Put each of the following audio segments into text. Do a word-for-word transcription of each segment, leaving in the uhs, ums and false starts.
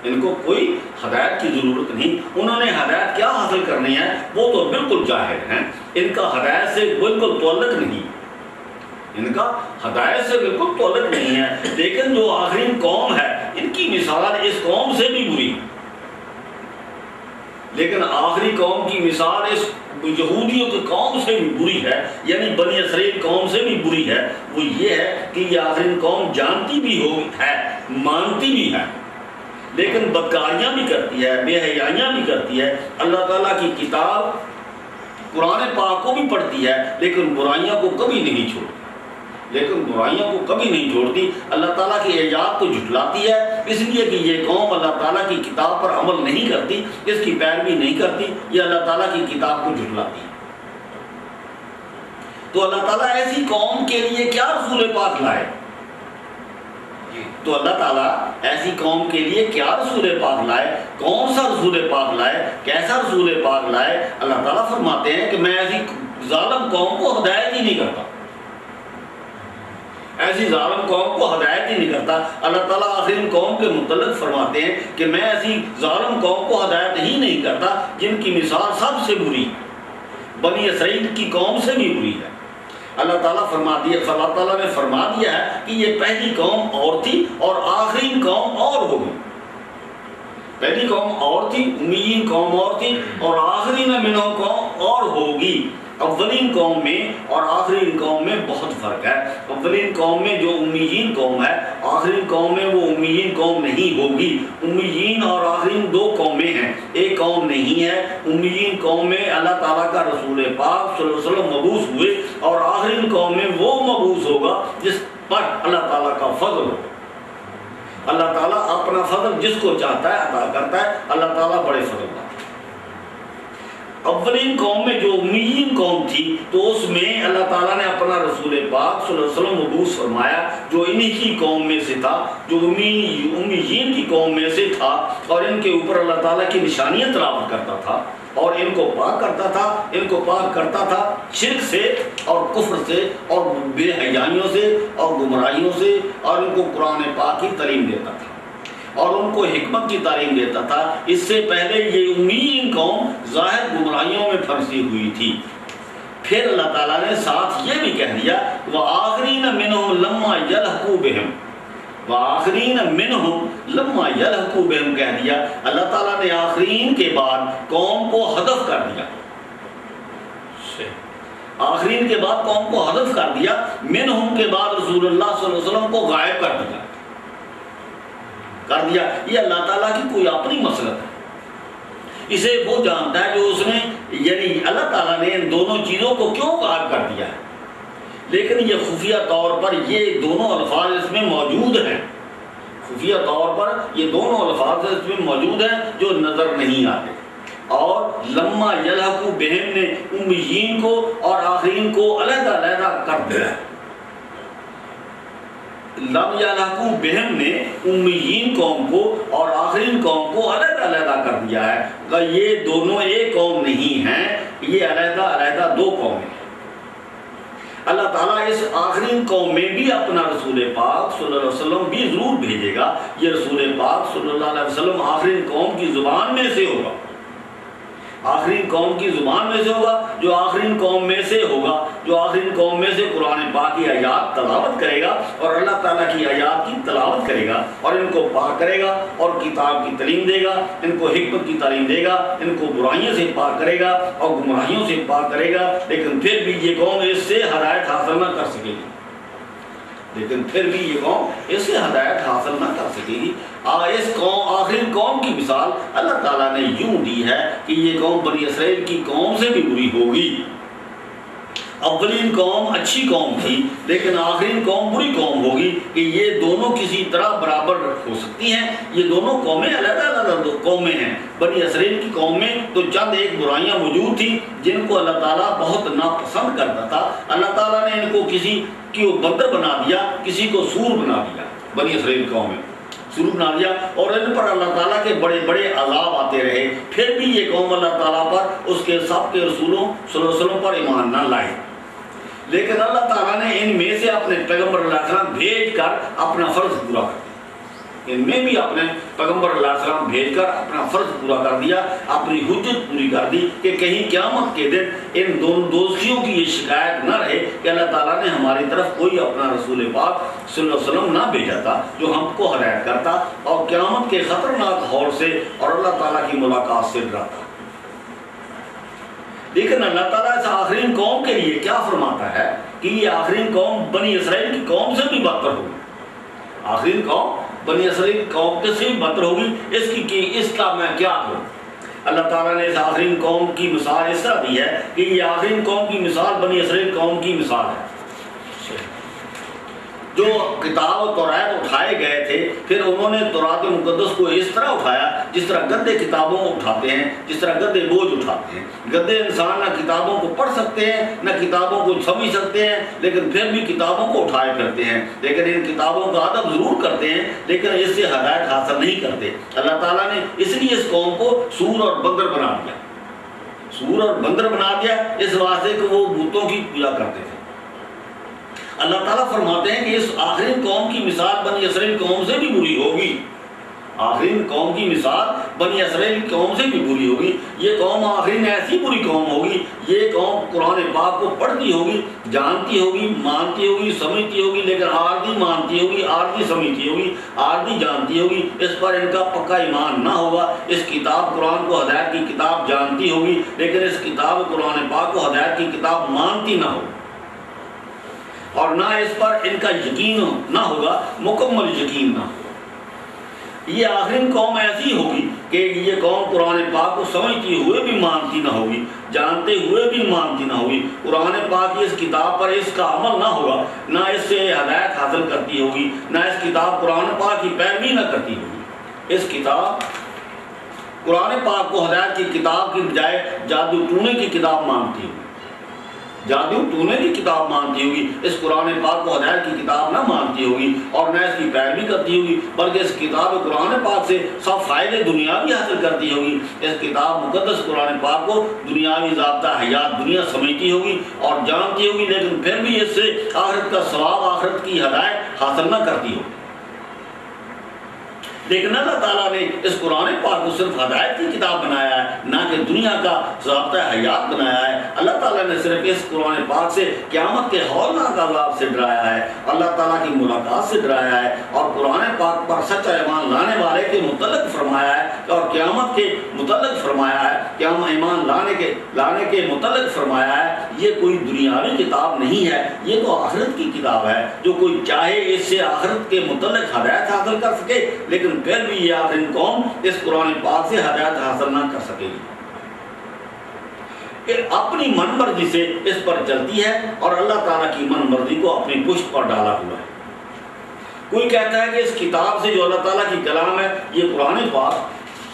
ان کو کوئی ہدایت کی ضرورت نہیں. انہوں نے ہدایت کیا حاصل کرنی ہے وہ تو بالکل جاہل ہیں. ان کا ہدایت سے بالکل تعلق نہیں ان کا ہدایت سے بالکل تعلق نہیں ہے. لیکن جو آخرین قوم ہے ان کی مثال اس قوم سے بھی بری ہے. لیکن آخری قوم کی مثال اس یہودیوں کی قوم سے بھی بری ہے، یعنی بنی اسرائیل قوم سے بھی بری ہے. وہ یہ ہے کہ یہ آخرین قوم جانتی بھی ہو ہے، مانتی بھی ہے، لیکن بدکاریاں بھی کرتی ہے، بے حیائیاں بھی کرتی ہے. اللہ تعالیٰ کی کتاب قرآن پاک کو بھی پڑھتی ہے لیکن برائیاں کو کبھی نہیں چھوڑتی لیکن برائیوں کو کبھی نہیں چھوڑتی. اللہ تعالیٰ کی ایجاد کو جھٹلاتی ہے اس لیے کہ یہ قوم اللہ تعالیٰ کی کتاب پر عمل نہیں کرتی، اس کی پیروی نہیں کرتی، یہ اللہ تعالیٰ کی کتاب کو جھٹلاتی ہے. تو اللہ تعالیٰ ایسی قوم کے لیے کیا رسول پاک لائے تو اللہ تعالیٰ ایسی قوم کے لیے کیا رسول پاک لائے؟ کون سا رسول پاک لائے؟ کیسا رسول پاک لائے؟ اللہ تعالیٰ فرماتے ہیں کہ میں ایسی ظالم قوم کو ہدایت ہی نہیں کرتا ایسی ظالم قوم کو ہدایت ہی نہیں کرتا. اللہ تعالیٰ آخرین قوم کے متعلق فرماتے ہیں کہ میں ایسی ظالم قوم کو ہدایت ہی نہیں کرتا جن کی مثال سب سے بری بنی اسرائیل کی قوم سے بھی بری ہے. اللہ تعالیٰ فرما دیا اللہ تعالیٰ نے فرما دیا ہے کہ یہ پہلی قوم اور تھی اور آخرین قوم اور ہوگی. پہلی قوم اور تھی، امیین قوم اور تھی، اور آخرین منہم قوم اور ہوگی. اولین قوم میں اور آخرین قوم میں بہت فرق ہے. اولین قوم میں جو امیین قوم ہے، آخرین قوم میں وہ امیین قوم نہیں ہوگی. امیین اور آخرین دو قومیں ہیں، ایک قوم نہیں ہے. امیین قوم میں اللہ تعالیٰ کا رسول پاک صلی اللہ علیہ وسلم مبعوث ہوئے، اور آخرین قوم میں وہ مبعوث ہوگا جس پر اللہ تعالیٰ کا فضل ہو. اللہ تعالیٰ اپنا فضل جس کو چاہتا ہے عطا کرتا ہے. اللہ تعالیٰ بڑے فضل ہے. اولین قوم میں جو امیین قوم تھی تو اس میں اللہ تعالیٰ نے اپنا رسول پاک صلی اللہ علیہ وسلم مبعوث فرمایا جو انہی کی قوم میں سے تھا، جو امیین کی قوم میں سے تھا، اور ان کے اوپر اللہ تعالیٰ کی نشانیاں تلاوت کرتا تھا اور ان کو پاک کرتا تھا ان کو پاک کرتا تھا شرک سے اور کفر سے اور بے حیائیوں سے اور گمراہیوں سے، اور ان کو قرآن پاک کی تعلیم دیتا تھا اور ان کو حکمت کی تعلیم دیتا تھا. اس سے پہلے یہ امیین قوم ظاہر گمراہیوں میں پھنسی ہوئی تھی. پھر اللہ تعالیٰ نے ساتھ یہ بھی کہہ دیا وَآخَرِينَ مِنْهُمْ لَمَّا يَلْحَقُوا بِهِمْ وَآخَرِينَ مِنْهُمْ لَمَّا يَلْحَقُوا بِهِمْ کہہ دیا. اللہ تعالیٰ نے آخرین کے بعد قوم کو حذف کر دیا. آخرین کے بعد قوم کو حذف کر دیا. منہم کے بعد رسول اللہ صلی اللہ علیہ وسلم کو غائب کر دیا کر دیا یہ اللہ تعالیٰ کی کوئی اپنی مسلط ہے. اسے وہ جانتا ہے جو اس نے یعنی اللہ تعالیٰ نے ان دونوں چیزوں کو کیوں غائب کر دیا ہے. لیکن یہ خفیہ طور پر یہ دونوں الفاظ اس میں موجود ہیں خفیہ طور پر یہ دونوں الفاظ اس میں موجود ہیں جو نظر نہیں آتے. اور لما یلحقوا بہم نے امیین کو اور آخرین کو علیحدہ علیحدہ کر دیا. لم یلحقوا بہم نے امیین قوم کو اور آخرین قوم کو علیحدہ علیحدہ کر دیا ہے کہ یہ دونوں ایک قوم نہیں ہیں، یہ علیحدہ علیحدہ دو قومیں ہیں. اللہ تعالیٰ اس آخرین قوم میں بھی اپنا رسول پاک صلی اللہ علیہ وسلم بھی ضرور بھیجے گا. یہ رسول پاک صلی اللہ علیہ وسلم آخرین قوم کی زبان میں سے ہوگا آخرین قوم کی زبان میں سے ہوگا جو آخرین قوم میں سے ہوگا جو آخرین قوم میں سے قرآن پاک کی آیات تلاوت کرے گا اور اللہ تعالیٰ کی آیات کی تلاوت کرے گا اور ان کو پاک کرے گا اور کتاب کی تعلیم دے گا، ان کو حکمت کی تعلیم دے گا، ان کو برائیوں سے پاک کرے گا اور گمراہیوں سے پاک کرے گا. لیکن پھر بھی یہ قوم اس سے ہدایت حاصل نہ کر سکے گی لیکن پھر بھی یہ قوم اس سے ہدایت حاصل نہ کر سکے گی. اس قوم آخرین قوم کی مثال اللہ تعالیٰ نے یوں دی ہے کہ یہ قوم بنی اسرائیل کی قوم سے بھی بری ہوگی. اولین قوم اچھی قوم تھی لیکن آخرین قوم بری قوم ہوگی کہ یہ دونوں کسی طرح برابر ہو سکتی ہیں. یہ دونوں قومیں علیحدہ علیحدہ قومیں ہیں. بنی اسرائیل کی قوم میں تو چند ایک برائیاں موجود تھیں جن کو اللہ تعالیٰ بہت ناپسند کرتا تھا. اللہ تعالیٰ نے ان کو کسی کی بندر بنا دیا، کسی کو سور بنا دیا. بنی اسرائیل قوم میں سور بنا دیا اور ان پر اللہ تعالیٰ کے بڑے بڑے عذاب آتے رہے. پھر بھی یہ قوم اللہ تعالیٰ پر اس کے سب کے رسولوں صلی اللہ علیہ وسلم پر ایمان نہ لائے. لیکن اللہ تعالیٰ نے ان میں سے اپنے پیغمبر علیہ السلام بھیج کر اپنا فرض پورا کر دیا ان میں بھی اپنے پیغمبر اللہ علیہ وسلم بھیج کر اپنا فرض پورا کر دیا، اپنی حجت پوری کر دی کہ کہیں قیامت کے دن ان دونوں دوستیوں کی یہ شکایت نہ رہے کہ اللہ تعالیٰ نے ہماری طرف کوئی اپنا رسول پاک صلی اللہ علیہ وسلم نہ بھیجا تھا جو ہم کو ہدایت کرتا اور قیامت کے خطرناک ہور سے اور اللہ تعالیٰ کی ملاقات سے ڈراتا۔ لیکن اللہ تعالیٰ اس آخرین قوم کے لیے کیا فرماتا ہے کہ یہ آخرین قوم بنی اسرائیل کی قوم سے بھی بدتر ہوگی۔ آخرین قوم بنی اسرائیل قوم کے سے بھی بدتر ہوگی، اس کی کہ اس کا میں کیا کروں؟ اللہ تعالیٰ نے اس آخرین قوم کی مثال اس طرح دی ہے کہ یہ آخرین قوم کی مثال بنی اسرائیل قوم کی مثال ہے جو کتاب و تورات اٹھائے گئے تھے، پھر انہوں نے تورات مقدس کو اس طرح اٹھایا جس طرح گدے کتابوں کو اٹھاتے ہیں، جس طرح گدے بوجھ اٹھاتے ہیں۔ گدے انسان نہ کتابوں کو پڑھ سکتے ہیں نہ کتابوں کو سمجھ سکتے ہیں، لیکن پھر بھی کتابوں کو اٹھائے پھرتے ہیں، لیکن ان کتابوں کا ادب ضرور کرتے ہیں لیکن اس سے ہدایت حاصل نہیں کرتے۔ اللہ تعالیٰ نے اس لیے اس قوم کو سور اور بندر بنا دیا، سور اور بندر بنا دیا اس واسطے کہ وہ بتوں کی پوجا کرتے تھے۔ اللہ تعالیٰ فرماتے ہیں کہ اس آخرین قوم کی مثال بنی اسرائیل قوم سے بھی بری ہوگی، آخرین قوم کی مثال بنی اسرائیل قوم سے بھی بری ہوگی۔ یہ قوم آخرین ایسی بری قوم ہوگی، یہ قوم قرآن پاک کو پڑھتی ہوگی، جانتی ہوگی، مانتی ہوگی، سمجھتی ہوگی، لیکن عارضی مانتی ہوگی، عارضی سمجھتی ہوگی، عارضی جانتی ہوگی، اس پر ان کا پکا ایمان نہ ہوگا۔ اس کتاب قرآن کو ہدایت کی کتاب جانتی ہوگی لیکن اس کتاب قرآن پاک کو ہدایت کی کتاب مانتی نہ ہوگی، اور نہ اس پر ان کا یقین نہ ہوگا، مکمل یقین نہ ہوگا۔ یہ آخرین قوم ایسی ہوگی کہ یہ قوم قرآن پاک کو سمجھتی ہوئے بھی مانتی نہ ہوگی، جانتے ہوئے بھی مانتی نہ ہوگی، قرآن پاک کی اس کتاب پر اس کا عمل نہ ہوگا، نہ اس سے ہدایت حاصل کرتی ہوگی، نہ اس کتاب قرآن پاک کی پیروی نہ کرتی ہوگی۔ اس کتاب قرآن پاک کو ہدایت کی کتاب کی بجائے جادو ٹونے کی کتاب مانتی ہوگی، جادو ٹونے کی کتاب مانتی ہوگی، اس قرآن پاک کو ہدایت کی کتاب نہ مانتی ہوگی اور نہ اس کی پیروی کرتی ہوگی، بلکہ اس کتاب قرآن پاک سے سب فائدے دنیاوی حاصل کرتی ہوگی۔ اس کتاب مقدس قرآن پاک کو دنیاوی ضابطہ حیات دنیا سمجھتی ہوگی اور جانتی ہوگی، لیکن پھر بھی اس سے آخرت کا ثواب، آخرت کی ہدایت حاصل نہ کرتی ہوگی۔ لیکن اللہ تعالیٰ نے اس قرآن پاک کو صرف ہدایت کی کتاب بنایا ہے، نہ کہ دنیا کا ضابطہ حیات بنایا ہے۔ اللہ تعالیٰ نے صرف اس قرآن پاک سے قیامت کے ہولناک عذاب سے ڈرایا ہے، اللہ تعالیٰ کی ملاقات سے ڈرایا ہے، اور قرآن پاک پر سچا ایمان لانے والے کے متعلق فرمایا ہے اور قیامت کے متعلق فرمایا ہے، قیامت ایمان لانے کے لانے کے متعلق فرمایا ہے۔ یہ کوئی دنیاوی کتاب نہیں ہے، یہ تو آخرت کی کتاب ہے، جو کوئی چاہے اس سے آخرت کے متعلق ہدایت حاصل کر سکے، لیکن پھر بھی یہ آخرین قوم اس قرآن پاک سے ہدایت حاصل نہ کر سکے گی، پھر اپنی من مرضی سے اس پر چلتی ہے اور اللہ تعالیٰ کی من مرضی کو اپنی پشت پر ڈالا ہوا ہے۔ کوئی کہتا ہے کہ اس کتاب سے جو اللہ تعالیٰ کی کلام ہے یہ قرآن پاک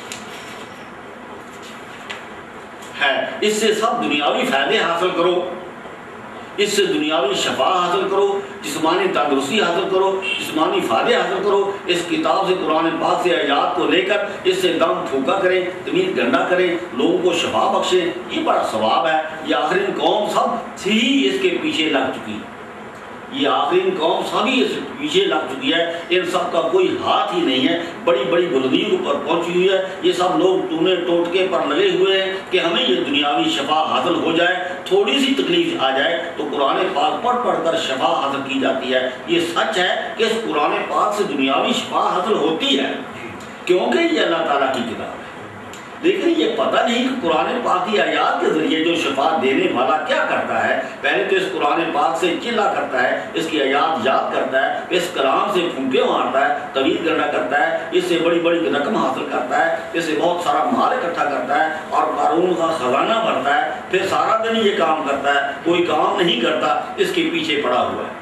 ہے، اس سے سب دنیاوی فائدے حاصل کرو، اس سے دنیاوی شفا حاصل کرو، جسمانی تندرستی حاصل کرو، جسمانی فائدے حاصل کرو۔ اس کتاب سے قرآن پاک سے آیات کو لے کر اس سے دم پھونکا کریں، تمیز گنڈا کریں، لوگوں کو شفا بخشیں، یہ بڑا ثواب ہے۔ یہ آخرین قوم سب ہی اس کے پیچھے لگ چکی ہے، یہ آخرین قوم سبھی اس پیچھے لگ چکی ہے، ان سب کا کوئی ہاتھ ہی نہیں ہے، بڑی بڑی بلندیوں پر پہنچی ہوئی ہے۔ یہ سب لوگ ٹونے ٹوٹکے پر لگے ہوئے ہیں کہ ہمیں یہ دنیاوی شفا حاصل ہو جائے، تھوڑی سی تکلیف آ جائے تو قرآن پاک پڑھ پڑھ کر شفا حاصل کی جاتی ہے۔ یہ سچ ہے کہ اس قرآن پاک سے دنیاوی شفا حاصل ہوتی ہے کیونکہ یہ اللہ تعالیٰ کی کتاب ہے، لیکن یہ پتہ نہیں کہ قرآن پاک کی آیات کے ذریعے جو شفا دینے والا کیا کرتا ہے۔ پہلے تو اس قرآن پاک سے چلا کرتا ہے، اس کی آیات یاد کرتا ہے، اس کلام سے پھونکے مارتا ہے، طویل گنڈا کرتا ہے، اس سے بڑی بڑی رقم حاصل کرتا ہے، اس سے بہت سارا مال اکٹھا کرتا ہے اور قارون کا خزانہ بھرتا ہے، پھر سارا دن یہ کام کرتا ہے، کوئی کام نہیں کرتا، اس کے پیچھے پڑا ہوا ہے،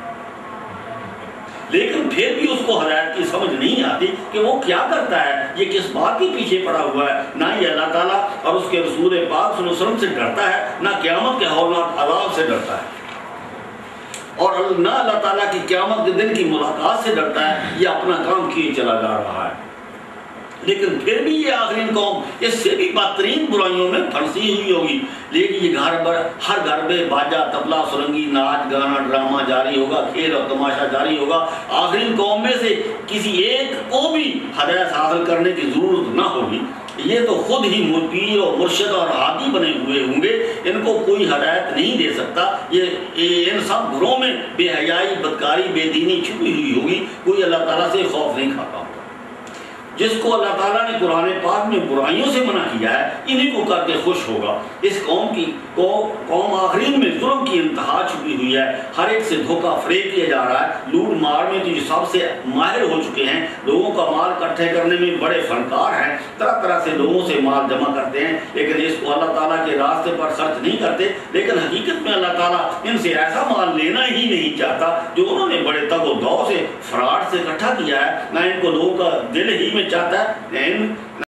لیکن پھر بھی اس کو ہدایت کی سمجھ نہیں آتی کہ وہ کیا کرتا ہے، یہ کس بات کے پیچھے پڑا ہوا ہے۔ نہ یہ اللہ تعالیٰ اور اس کے رسول پاک صلی اللہ علیہ وسلم سے ڈرتا ہے، نہ قیامت کے ہولناک عذاب سے ڈرتا ہے، اور نہ اللہ تعالیٰ کی قیامت کے دن کی ملاقات سے ڈرتا ہے، یہ اپنا کام کیے چلا جا رہا ہے۔ لیکن پھر بھی یہ آخرین قوم اس سے بھی بدترین برائیوں میں پھنسی ہوئی ہوگی. لیکن یہ گھر بر ہر گھر میں باجا تبلا سرنگی ناچ گانا ڈرامہ جاری ہوگا, کھیل اور تماشا جاری ہوگا. آخرین قوم میں سے کسی ایک کو بھی ہدایت حاصل کرنے کی ضرورت نہ ہوگی. یہ تو خود ہی پیر اور مرشد اور ہادی بنے ہوئے ہوں گے, ان کو کوئی ہدایت نہیں دے سکتا. یہ ان سب گھروں میں بے حیائی, بدکاری, بے دینی چھپی ہوئی ہوگی. کوئی اللہ تعالیٰ سے خوف نہیں کھاتا ہوگا. جس کو اللہ تعالیٰ نے قرآن پاک میں برائیوں سے منع کیا ہے انہیں کو کر کے خوش ہوگا. اس قوم کی قوم آخرین میں ظلم کی انتہا چھپی ہوئی ہے. ہر ایک سے دھوکہ فریب کیا جا رہا ہے. لوٹ مار میں تو یہ سب سے ماہر ہو چکے ہیں. لوگوں کا مال اکٹھے کرنے میں بڑے فنکار ہیں. طرح طرح سے لوگوں سے مال جمع کرتے ہیں, لیکن اس کو اللہ تعالیٰ کے راستے پر خرچ نہیں کرتے. لیکن حقیقت میں اللہ تعالیٰ ان سے ایسا مال لینا ہی نہیں چاہتا جو انہوں نے بڑے تگ و دو سے فراڈ سے اکٹھا کیا ہے. نہ ان کو لوگوں کا دل ہی میں چاہتا ہے.